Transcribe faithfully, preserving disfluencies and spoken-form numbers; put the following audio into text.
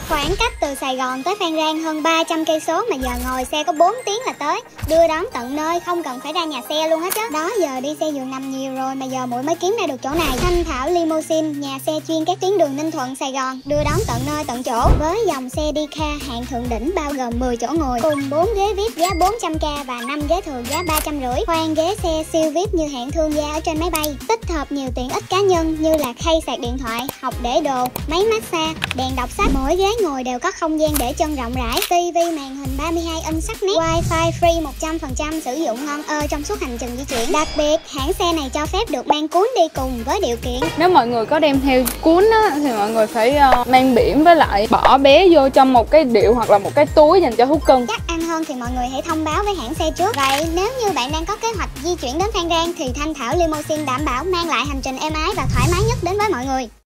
Khoảng cách từ Sài Gòn tới Phan Rang hơn ba trăm cây số mà giờ ngồi xe có bốn tiếng là tới, đưa đón tận nơi không cần phải ra nhà xe luôn hết chứ. Đó giờ đi xe giường nằm nhiều rồi mà giờ muội mới kiếm ra được chỗ này. Thanh Thảo Limousine, nhà xe chuyên các tuyến đường Ninh Thuận, Sài Gòn, đưa đón tận nơi tận chỗ với dòng xe Dika hạng thượng đỉnh bao gồm mười chỗ ngồi cùng bốn ghế vi ai pi giá bốn trăm k và năm ghế thường giá ba trăm rưỡi. Khoan ghế xe siêu vi ai pi như hạng thương gia ở trên máy bay, tích hợp nhiều tiện ích cá nhân như là khay sạc điện thoại, học để đồ, máy massage, đèn đọc sách. Mỗi ghế ngồi đều có không gian để chân rộng rãi, tivi màn hình ba mươi hai inch sắc nét, wifi free một trăm phần trăm sử dụng ngon ơ trong suốt hành trình di chuyển. Đặc biệt hãng xe này cho phép được mang cuốn đi cùng với điều kiện nếu mọi người có đem theo cuốn á, thì mọi người phải uh, mang biển với lại bỏ bé vô trong một cái điệu hoặc là một cái túi dành cho thú cưng. Chắc ăn hơn thì mọi người hãy thông báo với hãng xe trước. Vậy nếu như bạn đang có kế hoạch di chuyển đến Phan Rang thì Thanh Thảo Limousine đảm bảo mang lại hành trình êm ái và thoải mái nhất đến với mọi người.